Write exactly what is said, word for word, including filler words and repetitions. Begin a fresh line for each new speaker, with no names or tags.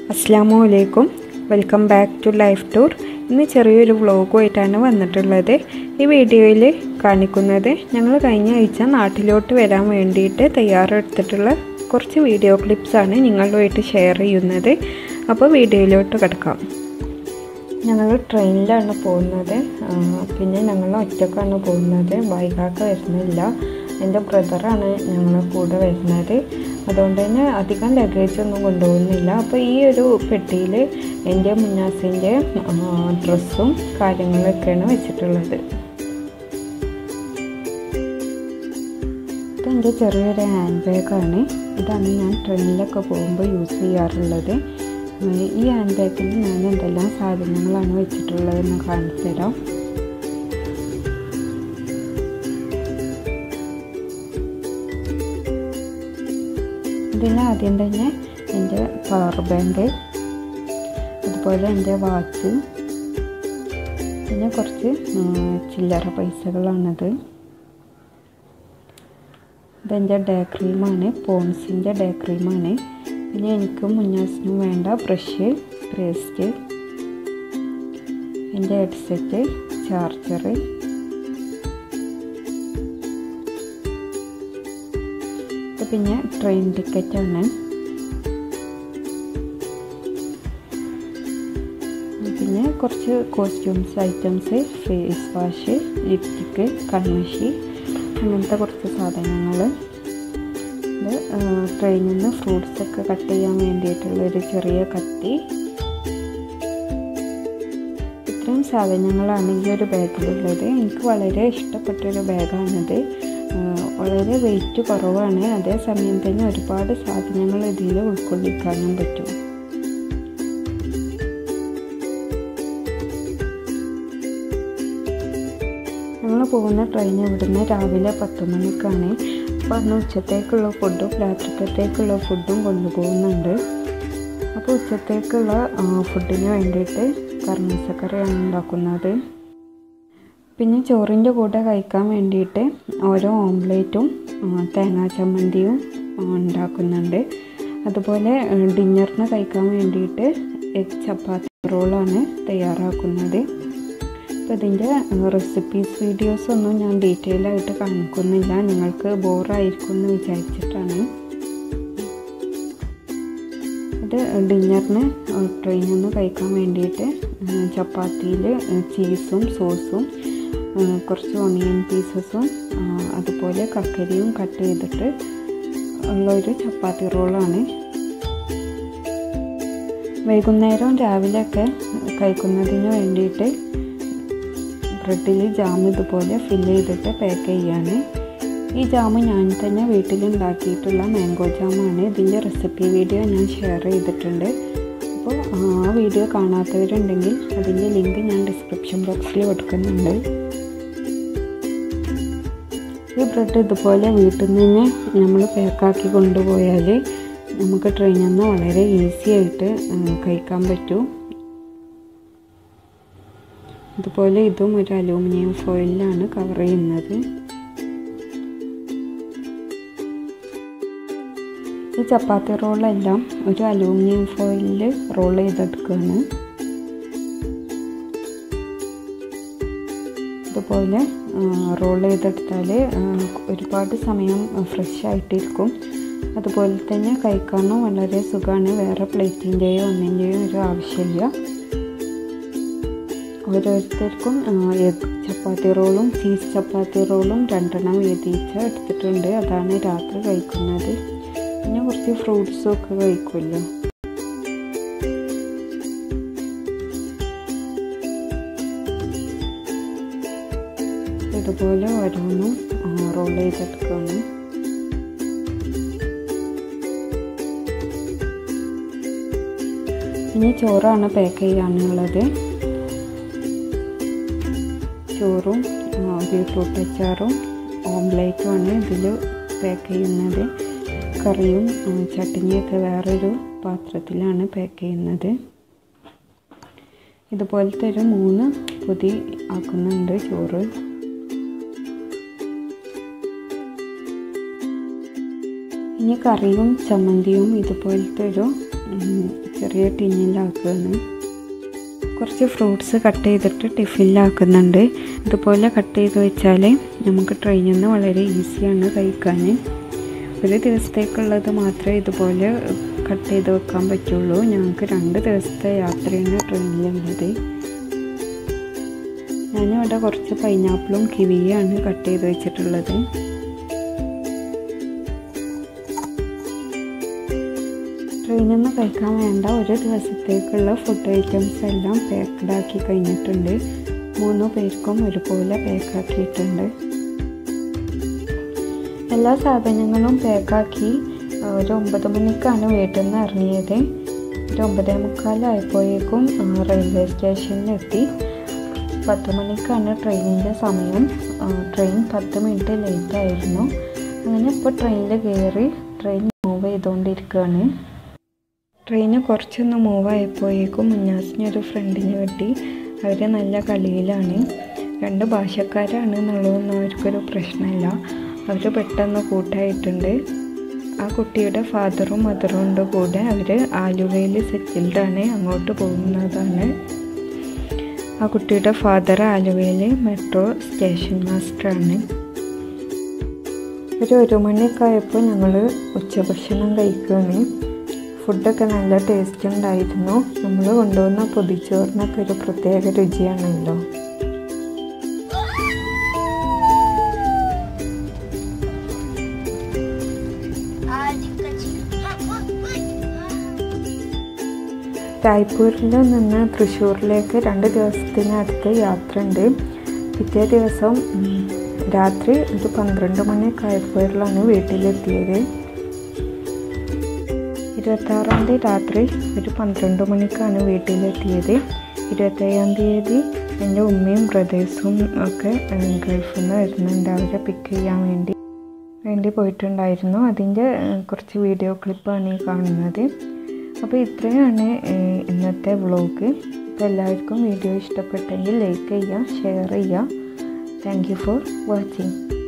അസ്സലാമു അലൈക്കും. Welcome back to life tour. ഇന്ന് ചെറിയൊരു വ്ളോഗുമായിട്ടാണ് വന്നിട്ടുള്ളത്. ഈ വീഡിയോയിൽ കാണിക്കുന്നത് ഞങ്ങൾ കഴിഞ്ഞ ആഴ്ച നാട്ടിലോട്ട് വരാൻ വേണ്ടിയിട്ട് തയ്യാറെടുത്തിട്ടുള്ള കുറച്ച് വീഡിയോ ക്ലിപ്സാണ് നിങ്ങളുമായിട്ട് ഷെയർ ചെയ്യുന്നത്. അപ്പോൾ വീഡിയോയിലോട്ട് കിടക്കാം. ഞങ്ങൾ ട്രെയിനിലാണ് പോകുന്നത്. പിന്നെ ഞങ്ങൾ ഒറ്റക്കാണ് പോകുന്നത്. ബൈക്കാക്ക് വരുന്നില്ല. എൻ്റെ ബ്രദറാണ് ഞങ്ങളെ കൂടെ വരുന്നത്. അതുകൊണ്ട് തന്നെ അധികം ലഗേജ് ഒന്നും കൊണ്ടുപോകുന്നില്ല. അപ്പോൾ ഈ ഒരു പെട്ടിയിൽ എൻ്റെ മുന്നാസിൻ്റെ ഡ്രസ്സും കാര്യങ്ങളൊക്കെയാണ് വെച്ചിട്ടുള്ളത്. ഇതെൻ്റെ ചെറിയൊരു ഹാൻഡ് ബാഗാണ്. ഇതാണ് ഞാൻ ട്രെയിനിലൊക്കെ പോകുമ്പോൾ യൂസ് ചെയ്യാറുള്ളത്. ഈ ഹാൻഡ് ബാഗിൽ ഞാൻ എന്തെല്ലാം സാധനങ്ങളാണ് വെച്ചിട്ടുള്ളതെന്ന് കാണിച്ചു തരാം. ഇതിൽ ആദ്യം തന്നെ എൻ്റെ പവർ ബാങ്ക്, അതുപോലെ എൻ്റെ വാച്ച്, പിന്നെ കുറച്ച് ചില്ലറ പൈസകളാണത്. ഇതെൻ്റെ ഡേ ക്രീമാണ്, പോൺസിൻ്റെ ഡേ ക്രീമാണ്. പിന്നെ എനിക്കും മുന്നാസിനും വേണ്ട ബ്രഷ്, പേസ്റ്റ്, എൻ്റെ ഹെഡ്സെറ്റ്, ചാർജറ്, പിന്നെ ട്രെയിൻ ടിക്കറ്റാണ്. പിന്നെ കുറച്ച് costumes items, face wash, lipstick, കൺമഷി, അങ്ങനത്തെ കുറച്ച് സാധനങ്ങൾ. ഇത് ട്രെയിനിൽ നിന്ന് ഫ്രൂട്ട്സൊക്കെ കട്ട് ചെയ്യാൻ വേണ്ടിയിട്ടുള്ളൊരു ചെറിയ കത്തി. ഇത്രയും സാധനങ്ങളാണ് ഈ ഒരു ബാഗിലുള്ളത്. എനിക്ക് വളരെ ഇഷ്ടപ്പെട്ടൊരു ബാഗാണിത്. വളരെ വെയിറ്റ് കുറവാണ്. അതേസമയം തന്നെ ഒരുപാട് സാധനങ്ങൾ ഇതിൽ ഉൾക്കൊള്ളിക്കാനും പറ്റും. ഞങ്ങൾ പോകുന്ന ട്രെയിൻ ഇവിടുന്ന് രാവിലെ പത്ത് മണിക്കാണ്. അപ്പോൾ അന്ന് ഉച്ചത്തേക്കുള്ള ഫുഡും രാത്രിക്കത്തേക്കുള്ള ഫുഡും കൊണ്ടുപോകുന്നുണ്ട്. അപ്പോൾ ഉച്ചത്തേക്കുള്ള ഫുഡിന് വേണ്ടിയിട്ട് കർമ്മസക്കറിയാണ് ഉണ്ടാക്കുന്നത്. പിന്നെ ചോറിൻ്റെ കൂടെ കഴിക്കാൻ വേണ്ടിയിട്ട് ഓരോ ഓംലേറ്റും തേങ്ങാ ചമ്മന്തിയും ഉണ്ടാക്കുന്നുണ്ട്. അതുപോലെ ഡിന്നറിന് കഴിക്കാൻ വേണ്ടിയിട്ട് എഗ് ചപ്പാത്തി റോളാണ് തയ്യാറാക്കുന്നത്. അപ്പോൾ ഇതിൻ്റെ റെസിപ്പീസ് വീഡിയോസൊന്നും ഞാൻ ഡീറ്റെയിൽ ആയിട്ട് കാണിക്കുന്നില്ല, നിങ്ങൾക്ക് ബോറായിരിക്കും എന്ന് വിചാരിച്ചിട്ടാണ്. ഇത് ഡിന്നറിന് ട്രെയിനിൽ നിന്ന് കഴിക്കാൻ വേണ്ടിയിട്ട് ചപ്പാത്തിയിൽ ചീസും സോസും കുറച്ച് ഓണിയൻ പീസസും അതുപോലെ കക്കരിയും കട്ട് ചെയ്തിട്ട് ഉള്ളൊരു ചപ്പാത്തി റോളാണ്. വൈകുന്നേരം രാവിലെയൊക്കെ കഴിക്കുന്നതിന് വേണ്ടിയിട്ട് ബ്രെഡിൽ ജാം ഇതുപോലെ ഫില്ല് ചെയ്തിട്ട് പാക്ക് ചെയ്യാണ്. ഈ ജാം ഞാൻ തന്നെ വീട്ടിലുണ്ടാക്കിയിട്ടുള്ള മാംഗോ ജാമാണ്. ഇതിൻ്റെ റെസിപ്പി വീഡിയോ ഞാൻ ഷെയർ ചെയ്തിട്ടുണ്ട്. അപ്പോൾ ആ വീഡിയോ കാണാത്തവരുണ്ടെങ്കിൽ അതിൻ്റെ ലിങ്ക് ഞാൻ ഡിസ്ക്രിപ്ഷൻ ബോക്സിൽ കൊടുക്കുന്നുണ്ട്. ഈ ബ്രെഡ് ഇതുപോലെ വീട്ടിൽ നിന്ന് നമ്മൾ പാക്കാക്കി കൊണ്ടുപോയാൽ നമുക്ക് ട്രെയിനിൽ നിന്ന് വളരെ ഈസി ആയിട്ട് കഴിക്കാൻ പറ്റും. അതുപോലെ ഇതും ഒരു അലൂമിനിയം ഫോയിലാണ് കവർ ചെയ്യുന്നത്. ഈ ചപ്പാത്തി റോളെല്ലാം ഒരു അലൂമിനിയം ഫോയിലിൽ റോൾ ചെയ്തെടുക്കുകയാണ്. ഇതുപോലെ റോൾ ചെയ്തെടുത്താൽ ഒരുപാട് സമയം ഫ്രഷ് ആയിട്ടിരിക്കും. അതുപോലെ തന്നെ കഴിക്കാനും വളരെ സുഖമാണ്. വേറെ പ്ലേറ്റിൻ്റെയോ ഒന്നിൻ്റെയോ ഒരു ആവശ്യമില്ല. ഓരോരുത്തർക്കും എഗ് ചപ്പാത്തി റോളും ചീസ് ചപ്പാത്തി റോളും രണ്ടെണ്ണം വീതിച്ച് എടുത്തിട്ടുണ്ട്. അതാണ് രാത്രി കഴിക്കുന്നത്. പിന്നെ കുറച്ച് ഫ്രൂട്ട്സും ഒക്കെ കഴിക്കുമല്ലോ. ഇതുപോലെ ഓരോന്നും റോൾ ചെയ്തെടുക്കുകയാണ്. ഇനി ചോറാണ് പാക്ക് ചെയ്യാനുള്ളത്. ചോറും ബീട്രൂട്ട് അച്ചാറും ഓംലേറ്റുമാണ് ഇതിൽ പാക്ക് ചെയ്യുന്നത്. കറിയും ചട്നിയൊക്കെ വേറൊരു പാത്രത്തിലാണ് പാക്ക് ചെയ്യുന്നത്. ഇതുപോലത്തെ ഒരു മൂന്ന് പൊതി ആക്കുന്നുണ്ട് ചോറ്. ഇനി കറിയും ചമ്മന്തിയും ഇതുപോലത്തെ ഒരു ചെറിയ ടിന്നിലാക്കുകയാണ്. കുറച്ച് ഫ്രൂട്ട്സ് കട്ട് ചെയ്തിട്ട് ടിഫിനിലാക്കുന്നുണ്ട്. ഇതുപോലെ കട്ട് ചെയ്ത് വെച്ചാൽ നമുക്ക് ട്രെയിനിൽ നിന്ന് വളരെ ഈസിയാണ് കഴിക്കാൻ. ഒരു ദിവസത്തേക്കുള്ളത് മാത്രമേ ഇതുപോലെ കട്ട് ചെയ്ത് വെക്കാൻ പറ്റുള്ളൂ. ഞങ്ങൾക്ക് രണ്ട് ദിവസത്തെ യാത്രയാണ് ട്രെയിനിലുള്ളത്. ഞാനിവിടെ കുറച്ച് പൈനാപ്പിളും കിവിയാണ് കട്ട് ചെയ്ത് വെച്ചിട്ടുള്ളത്. ട്രെയിനിൽ നിന്ന് കഴിക്കാൻ വേണ്ട ഒരു ദിവസത്തേക്കുള്ള ഫുഡ് ഐറ്റംസ് എല്ലാം പാക്ക്ഡാക്കി കഴിഞ്ഞിട്ടുണ്ട്. മൂന്ന് പേർക്കും ഒരുപോലെ പാക്കാക്കിയിട്ടുണ്ട്. എല്ലാ സാധനങ്ങളും പാക്കാക്കി ഒരു ഒമ്പത് മണിക്കാണ് വീട്ടിൽ നിന്ന് ഇറങ്ങിയത്. ഒരു ഒമ്പതേ മുക്കാലായപ്പോഴേക്കും റെയിൽവേ സ്റ്റേഷനിലെത്തി. പത്ത് മണിക്കാണ് ട്രെയിനിൻ്റെ സമയം. ട്രെയിൻ പത്ത് മിനിറ്റ് ലേറ്റ് ആയിരുന്നു. അങ്ങനെ ഇപ്പോൾ ട്രെയിനിൽ കയറി ട്രെയിൻ മൂവ് ചെയ്തുകൊണ്ടിരിക്കുകയാണ്. ട്രെയിന് കുറച്ചൊന്ന് മൂവ് ആയപ്പോഴേക്കും മുന്നാസിനൊരു ഫ്രണ്ടിനെ കിട്ടി. അവർ നല്ല കളിയിലാണ്. രണ്ട് ഭാഷക്കാരാണ് എന്നുള്ളതൊന്നും അവർക്കൊരു പ്രശ്നമില്ല. അവർ പെട്ടെന്ന് കൂട്ടായിട്ടുണ്ട്. ആ കുട്ടിയുടെ ഫാദറും മദറും ഉണ്ട് കൂടെ. അവർ ആലുവയിൽ സെറ്റിൽഡാണ്, അങ്ങോട്ട് പോകുന്നതാണ്. ആ കുട്ടിയുടെ ഫാദർ ആലുവയിൽ മെട്രോ സ്റ്റേഷൻ മാസ്റ്ററാണ്. ഒരു ഒരു മണിയൊക്കെ ആയപ്പോൾ ഞങ്ങൾ ഉച്ചഭക്ഷണം കഴിക്കുകയാണ്. ഫുഡൊക്കെ നല്ല ടേസ്റ്റ് ഉണ്ടായിരുന്നു. നമ്മൾ കൊണ്ടുവന്ന പൊതിച്ചോറിനൊക്കെ ഒരു പ്രത്യേക രുചിയാണല്ലോ. രായ്പൂരിൽ നിന്ന് തൃശ്ശൂരിലേക്ക് രണ്ട് ദിവസത്തിനടുത്ത് യാത്ര ഉണ്ട്. പിറ്റേ ദിവസം രാത്രി ഒരു പന്ത്രണ്ട് മണിയൊക്കെ ആയപ്പോഴാണ് വീട്ടിലെത്തിയത്. ഇരുപത്താറാം തീയതി രാത്രി ഒരു പന്ത്രണ്ട് മണിക്കാണ് വീട്ടിലെത്തിയത്. ഇരുപത്തേഴാം തീയതി എൻ്റെ ഉമ്മയും ബ്രദേഴ്സും ഒക്കെ ഗൾഫിൽ നിന്ന് വരുന്നുണ്ട്. അവരെ പിക്ക് ചെയ്യാൻ വേണ്ടി വേണ്ടി പോയിട്ടുണ്ടായിരുന്നു. അതിൻ്റെ കുറച്ച് വീഡിയോ ക്ലിപ്പാണ് ഈ കാണുന്നത്. അപ്പോൾ ഇത്രയാണ് ഇന്നത്തെ വ്ളോഗ്. അപ്പോൾ എല്ലാവർക്കും വീഡിയോ ഇഷ്ടപ്പെട്ടെങ്കിൽ ലൈക്ക് ചെയ്യുക, ഷെയർ ചെയ്യുക. Thank you for watching.